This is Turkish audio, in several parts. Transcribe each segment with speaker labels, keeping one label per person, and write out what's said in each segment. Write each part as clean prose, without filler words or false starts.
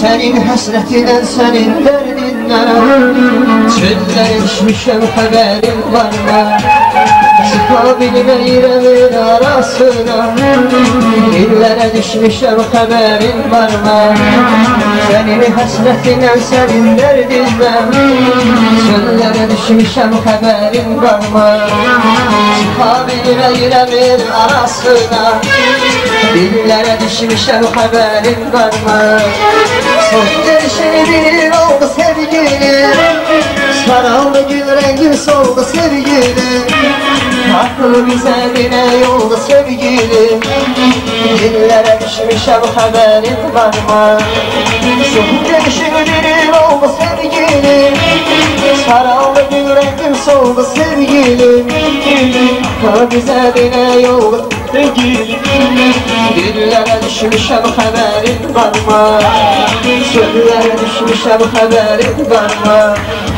Speaker 1: Senin həsrətinə, senin dərdinlə çöllər içmişəm, xəbərin var mı? Çıxa bilməyirəm arasına, illərə düşmüşəm, xəbərin var mı? Senin həsrətinə, senin dərdinlə çöllərə düşmüşəm, xəbərin var mı? Çıxa bilməyirəm arasına, illərə düşmüşəm, xəbərin var mı? Son gelişini bilir oldu sevgilim, saraldı gül rengin soldu sevgilim. Aklı bize bile yoldu sevgilim, dillere düşmüşem, haberin var mı? Son gelişini bilir oldu sevgilim, saraldı gül rengin soldu sevgilim. Aklı bize bile yoldu sevgilim, dillere düşmüşem, haberin var mı? Çöllere düşmüşem, haberin var mı?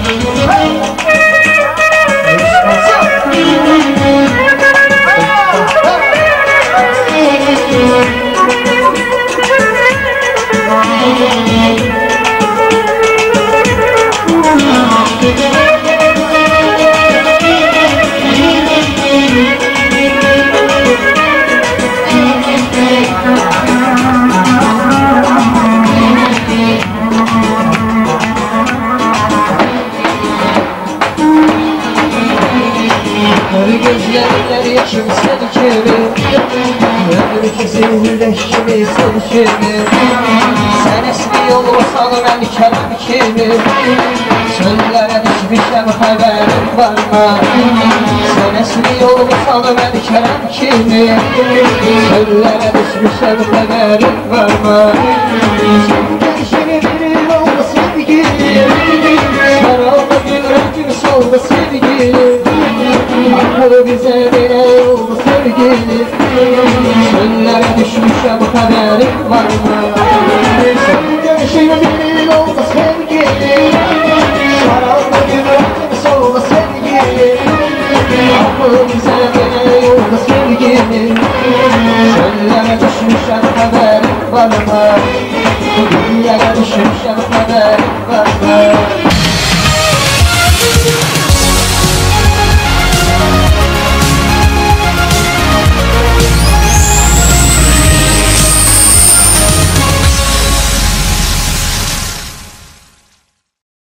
Speaker 1: Gözlerler kimse dikimi, ömür kesilmiş kimi sevkimi. Sen esmi yolmasan ben kerem kimi, çöllere düşmüşem, haberin var mı? Sen esmi yolmasan ben kerem kimi, çöllere düşmüşem, haberin var mı? Gelişimi bilir oldu sevgilim, sarıldı gül rengim soldu sevgilim. Aklı bize bile yoldu sevgilim, çöllere düşmüşem, haberin var mı? Senin gelişini bilir oldu sevgilim, sarıldı gül rengim soldu sevgilim. Aklı bize bile yoldu sevgilim, çöllere düşmüşem, haberin var mı? Dünyaya düşmüşem, haberin var mı?